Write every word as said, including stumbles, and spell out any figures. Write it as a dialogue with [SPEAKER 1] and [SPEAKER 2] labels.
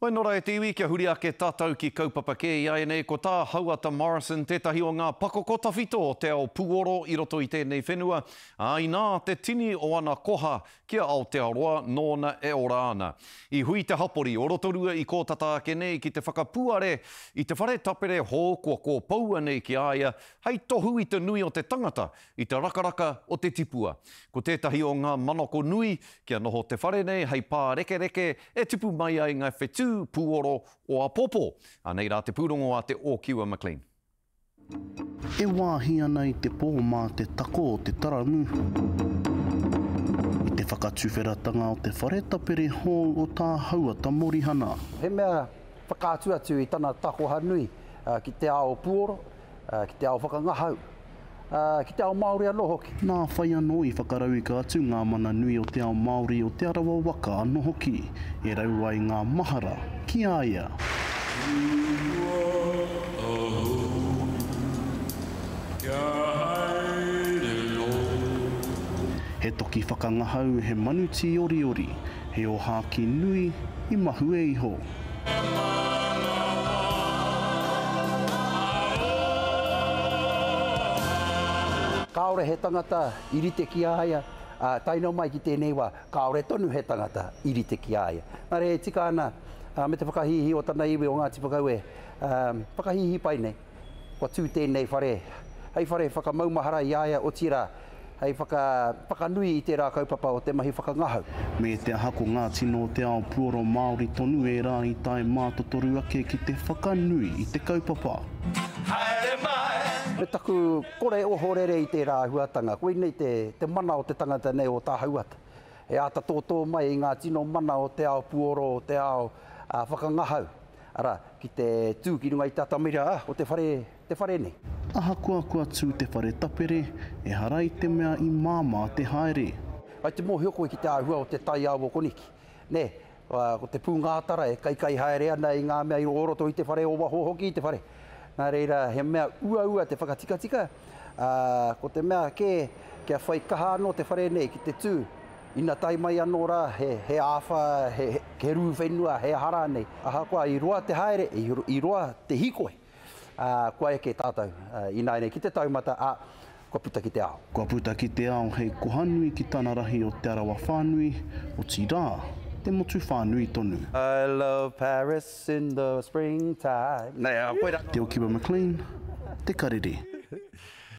[SPEAKER 1] Pai nora e te iwi kia huri ake tātou ki kaupapa ke i ai nei ko tā Howard Morrison tētahi o ngā pakokota whito o te ao puoro i roto i tēnei whenua. Ai nā te tini o ana koha kia Aotearoa nōna e ora ana. I hui te hapori o Rotorua i kōtata ake nei ki te whakapuare i te whare tapere hō kua kō paua nei ki aia hei tohu i te nui o te tangata i te rakaraka o te tipua. Ko tētahi o ngā manoko nui kia noho te whare nei hei pā reke reke e tipu mai ai ngai whetū puoro o a popo. Anei rā te pūrongo a te Okiwa Mclean.
[SPEAKER 2] E wāhi ana i te pō mā te tako o te taramu. I te whakatūwheratanga o te wharetapere hō o tā hauata morihana.
[SPEAKER 3] He mea whakātu atu i tana takoha nui uh, ki te ao puoro, uh, ki te ao whakangahau, uh, ki te ao Māori anō hoki. Nā
[SPEAKER 2] whai anō i whakarau i ka atu ngā mana nui o te ao Māori o te arawa waka anō hoki. E rau ai ngā mahara ki aia. He toki whakangahau he manuti ori ori, he o hāki nui i mahu e iho.
[SPEAKER 3] Kāore he tangata irite ki aia, uh, taino mai ki tēnei wā, kāore tonu he tangata irite ki aia. Nā re tika ana, uh, me te whakahihi o tana iwi o ngā tipakau e, um, whakahihi pai nei, kua tū tēnei whare, hei whare whakamaumahara i aia o tira, hei whaka, whakanui i te rā kaupapa o te mahi whakangahau.
[SPEAKER 2] Me te hako ngā tino o te ao puoro Māori tonu e rā i tae mātotoru ake ki te whakanui i te kaupapa.
[SPEAKER 3] Me taku kore o horere i te rā huatanga, koe nei te, te mana o te tangata nei o tā hauata. E ata tōtō mai i ngā tino mana o te ao puoro, o te ao uh, whakangahau. Ara, ki te tūkinunga i tātamira, ah, o te whare, te whare nei.
[SPEAKER 2] Aha kua kua tū te whare tapere, e harai te mea i māma te haere.
[SPEAKER 3] Ai te mōhio koe ki te āhua o te tai ao o koniki. Ne, uh, ko te pūngātara e kai kai haere ana i ngā mea i oroto i te whare o waho hoki i te whare. Nā reira, he mea ua ua te whakatika tika, uh, ko te mea ke, kia whai kaha anō te whare nei ki te tū. Ina tai mai anō rā, he, he āwha, he, he, he rū whenua, he hara nei. Aha koa i roa te haere, i, i roa te hikoe. Uh, kua e ke tātou, uh, i nai nei ki te taumata, a kua puta ki te ao.
[SPEAKER 2] Kua puta ki te ao, hei kohanui ki tāna rahi o te arawa whānui, o tirā, te motu whānui tonu.
[SPEAKER 3] I love Paris in the springtime. Nei, uh,
[SPEAKER 2] te Okiwa Mclean, te karere.